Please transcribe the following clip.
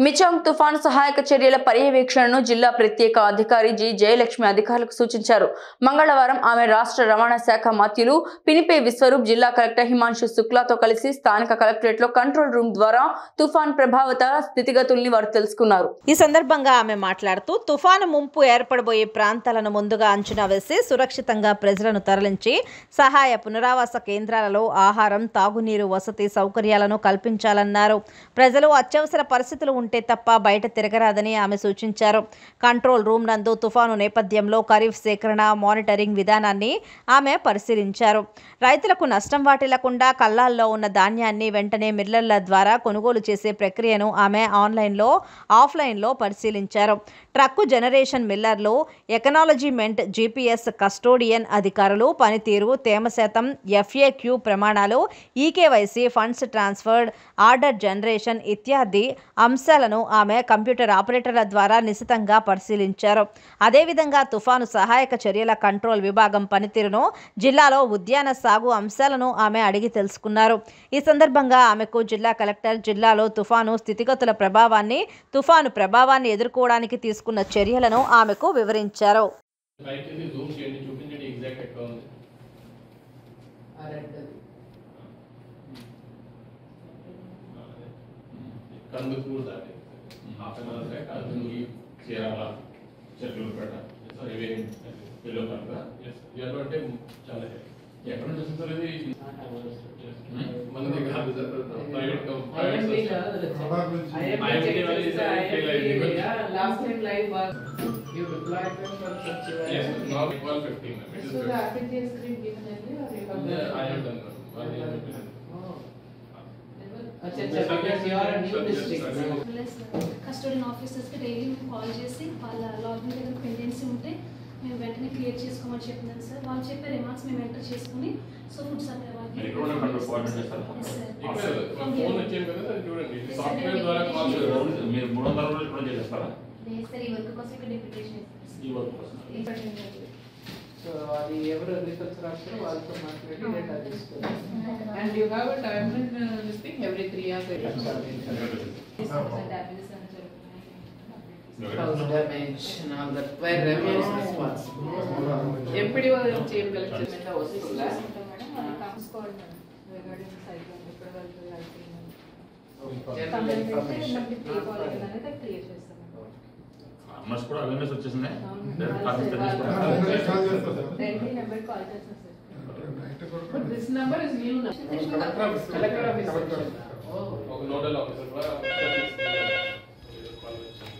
మిచాంగ్ తుఫాను సహాయక చర్యల పర్యవేక్షణను జిల్లా ప్రత్యేక అధికారి జి జయలక్ష్మి అధికారులకు సూచించారు. మంగళవారం ఆమె రాష్ట్ర రవాణా శాఖ మంత్రులు పినిపే విశ్వరూప్, జిల్లా కలెక్టర్ హిమాంశు శుక్లాతో కలిసి స్థానిక కలెక్టరేట్లో కంట్రోల్ రూమ్ ద్వారా తుఫాన్ ప్రభావిత స్థితిగతుల్ని వారు తెలుసుకున్నారు. ఈ సందర్భంగా ఆమె మాట్లాడుతూ తుఫాను ముంపు ఏర్పడబోయే ప్రాంతాలను ముందుగా అంచనా వేసి సురక్షితంగా ప్రజలను తరలించి సహాయ పునరావాస కేంద్రాలలో ఆహారం, తాగునీరు, వసతి సౌకర్యాలను కల్పించాలన్నారు. ప్రజలు అత్యవసర పరిస్థితులు ఉంటే తప్ప బయట తిరగరాదని ఆమె సూచించారు. కంట్రోల్ రూమ్ నందు తుఫాను నేపథ్యంలో ఖరీఫ్ సేకరణ, మానిటరింగ్ విధానాన్ని ఆమె పరిశీలించారు. రైతులకు నష్టం వాటిల్లకుండా కల్లాల్లో ఉన్న ధాన్యాన్ని వెంటనే మిల్లర్ల ద్వారా కొనుగోలు చేసే ప్రక్రియను ఆమె ఆన్లైన్లో, ఆఫ్లైన్లో పరిశీలించారు. ట్రక్కు జనరేషన్ మిల్లర్లు, ఎకనాలజీమెంట్, జీపీఎస్ కస్టోడియన్ అధికారులు పనితీరు, తేమ శాతం, FAQ ప్రమాణాలు, eKYC, funds transferred, order generation ఇత్యాది అంశాలను ఆమె కంప్యూటర్ ఆపరేటర్ల ద్వారా నిశితంగా పరిశీలించారు. అదేవిధంగా తుఫాను సహాయక చర్యల కంట్రోల్ విభాగం పనితీరును, జిల్లాలో ఉద్యాన సాగు అంశాలను ఆమె అడిగి తెలుసుకున్నారు. ఈ సందర్భంగా ఆమెకు జిల్లా కలెక్టర్ జిల్లాలో తుఫాను స్థితిగతుల తుఫాను ప్రభావాన్ని ఎదుర్కోవడానికి తీసుకున్న చర్యలను ఆమెకు వివరించారు. కందుకూరు దాటి half an hour Kandukur Chirala Chetlurupeta yellow కనుక ఎల్లో అంటే చాలా ఎక్కడ నుంచి వస్తుంది ఇది మనది కాదు private last time live was you deployed them for such a yes now it was 15 minutes so the application screen given earlier or you have yeah I have done अच्छा because you are a new district custodian officers కి daily మేము call చేసి వాళ్ళ login దగ్గర pendency ఉంటే మేము వెంటనే clear చేసుకోమని చెప్తున్నాను సార్. వాళ్ళు చెప్పే రిమార్క్స్ మేము ఎంటర్ చేసుకుని సో ఫుడ్ సప్లై వాళ్ళకి మీరు 300 రోజులు కూడా చేస్తారా? లేదు సార్, ఈ వర్క్ కోసం ఇక్కడ డిప్యూటేషన్ ఈ వర్క్ కోసం so అది ఎవరు అగ్రికల్చర్ ఆఫీసర్ వాళ్ళతో మాట్లాడి డేటా తీసుకోవాలి and you have a timeline this thing every 3 years house damage and all that where revenue is responsible empty వాళ్ళు చేయం కలెక్టర్ మీద వస్తుందా మేడం కాన్స్కోల్డ్ రిగార్డింగ్ సైక్లోన్ ఇక్కడ వాళ్ళు జనరల్ ఇన్ఫర్మేషన్ క్లియర్ చేస్తాం. అమ్మస్ కూడా అవేర్నెస్ వచ్చేసింది. But this number is new now. Collector office. Oh. Nodal officer.